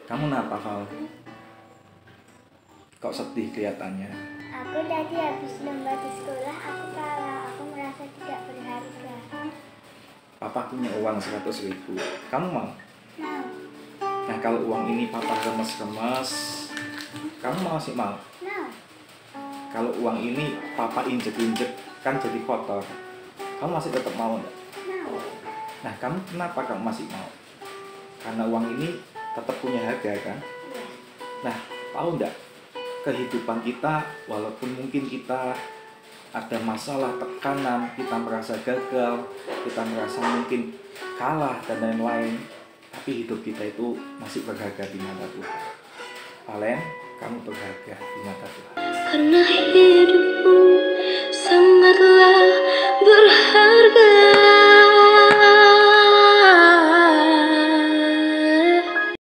Kamu kenapa, Val? Kok sedih kelihatannya? Aku tadi habis lomba di sekolah, aku kalah. Aku merasa tidak berharga. Papa punya uang 100.000. Kamu mau? Mau. Nah, kalau uang ini papa remes-remes, kamu mau sih mau? Mau. Kalau uang ini papa injek-injek kan jadi kotor, kamu masih tetap mau enggak? Mau. Nah, kamu kenapa kamu masih mau? Karena uang ini tetap punya harga kan? Ya. Nah, tahu enggak? Kehidupan kita, walaupun mungkin kita ada masalah, tekanan, kita merasa gagal, kita merasa mungkin kalah dan lain-lain, tapi hidup kita itu masih berharga di mata Tuhan. Valen, kamu berharga di mata Tuhan. Karena hidupmu sangatlah berharga.